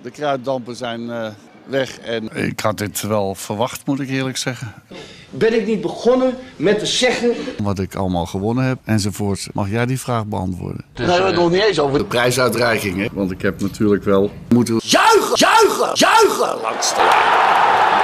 De kruiddampen zijn weg en ik had dit wel verwacht, moet ik eerlijk zeggen. Ben ik niet begonnen met te zeggen... Wat ik allemaal gewonnen heb enzovoort. Mag jij die vraag beantwoorden? Dus, hebben we het nog niet eens over de prijsuitreiking, hè? Want ik heb natuurlijk wel moeten... Juichen! Juichen! Juichen! Langs de lijn.